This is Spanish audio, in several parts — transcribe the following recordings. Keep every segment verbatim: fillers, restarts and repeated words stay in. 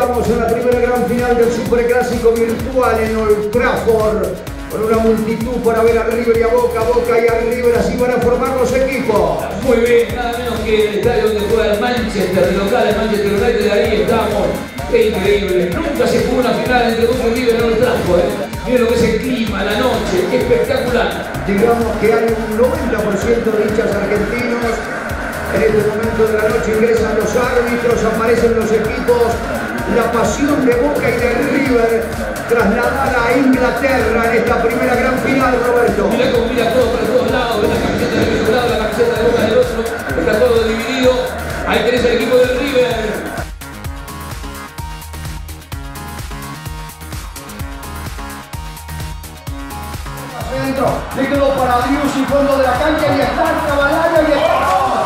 Estamos en la primera gran final del Superclásico virtual en Old Trafford, con una multitud para ver a River y a Boca, Boca y a River, así van a formar los equipos. Muy bien, nada menos que el estadio donde juega el Manchester, el local del Manchester United, ahí estamos. Qué increíble, nunca se jugó una final entre Boca y River en Old Trafford, ¿eh? Miren lo que es el clima, la noche, espectacular. Digamos que hay un noventa por ciento de hinchas argentinos. En este momento de la noche ingresan los árbitros, aparecen los equipos, la pasión de Boca y de River trasladada a Inglaterra en esta primera gran final, Roberto. Mirá cómo mira todo para todos lados, ven la camiseta de un lado, la camiseta de Boca del otro, está todo dividido. Ahí tenés el equipo del River. Centro, le quedó para Driussi, fondo de la cancha y está el Cavalario y está.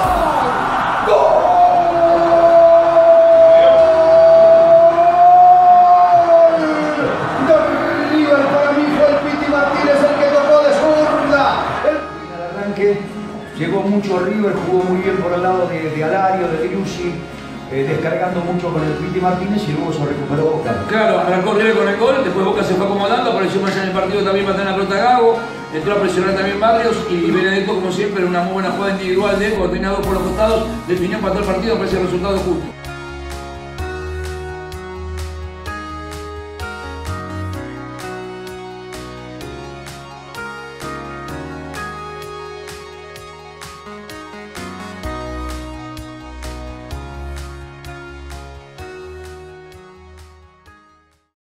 Llegó mucho River, jugó muy bien por el lado de, de Alario, de Driussi, eh, descargando mucho con el Piti Martínez y luego se recuperó Boca. Claro, arrancó River con el gol, después Boca se fue acomodando, apareció más allá en el partido también para tener la pelota Gago, entró a presionar también Barrios y Benedetto, como siempre, en una muy buena jugada individual de él, cuando tenía dos por los costados, definió para todo el partido, parece el resultado justo.